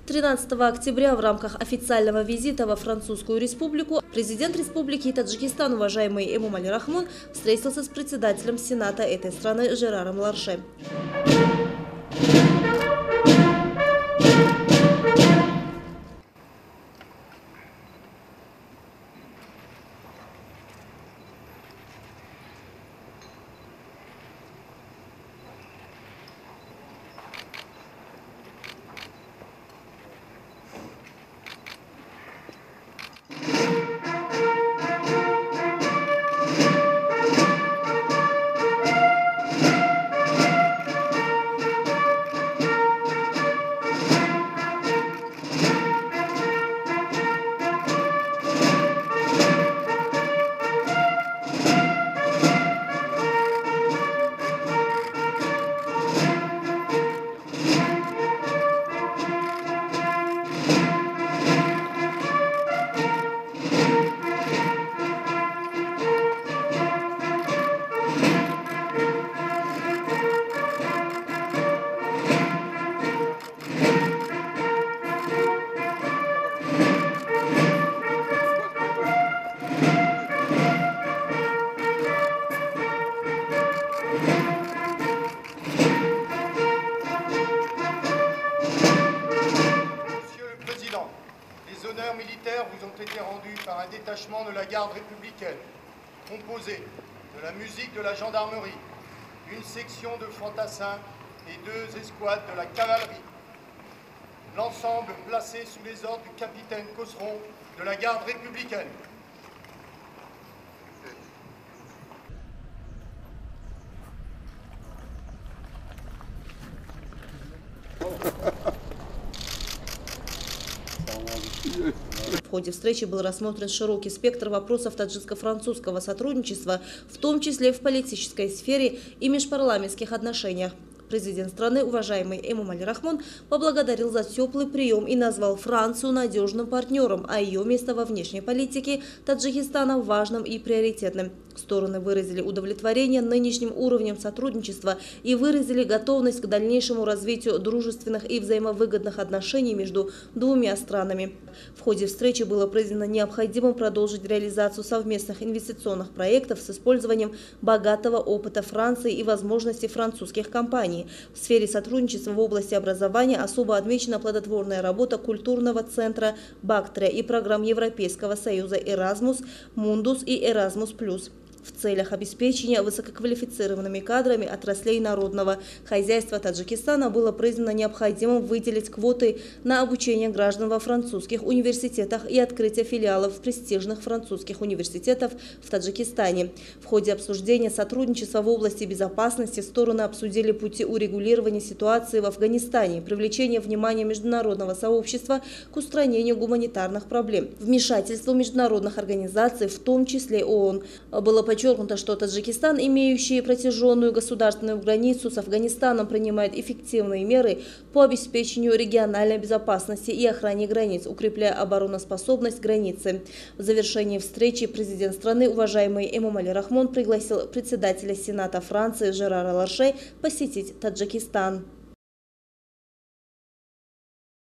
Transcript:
13 октября в рамках официального визита во Французскую республику президент Республики Таджикистан, уважаемый Эмомали Рахмон, встретился с председателем Сената этой страны Жераром Ларше. Les honneurs militaires vous ont été rendus par un détachement de la garde républicaine, composé de la musique de la gendarmerie, une section de fantassins et 2 escouades de la cavalerie. L'ensemble placé sous les ordres du capitaine Cosseron de la garde républicaine. В ходе встречи был рассмотрен широкий спектр вопросов таджикско-французского сотрудничества, в том числе в политической сфере и межпарламентских отношениях. Президент страны, уважаемый Эмомали Рахмон, поблагодарил за теплый прием и назвал Францию надежным партнером, а ее место во внешней политике Таджикистана важным и приоритетным. Стороны выразили удовлетворение нынешним уровнем сотрудничества и выразили готовность к дальнейшему развитию дружественных и взаимовыгодных отношений между двумя странами. В ходе встречи было признано необходимым продолжить реализацию совместных инвестиционных проектов с использованием богатого опыта Франции и возможностей французских компаний. В сфере сотрудничества в области образования особо отмечена плодотворная работа культурного центра «Бактрия» и программ Европейского союза «Эразмус», «Мундус» и «Эразмус+». В целях обеспечения высококвалифицированными кадрами отраслей народного хозяйства Таджикистана было признано необходимым выделить квоты на обучение граждан во французских университетах и открытие филиалов престижных французских университетов в Таджикистане. В ходе обсуждения сотрудничества в области безопасности стороны обсудили пути урегулирования ситуации в Афганистане, привлечение внимания международного сообщества к устранению гуманитарных проблем, вмешательству международных организаций, в том числе ООН. Было подчеркнуто, что Таджикистан, имеющий протяженную государственную границу с Афганистаном, принимает эффективные меры по обеспечению региональной безопасности и охране границ, укрепляя обороноспособность границы. В завершении встречи президент страны, уважаемый Эмомали Рахмон, пригласил председателя Сената Франции Жерара Ларше посетить Таджикистан.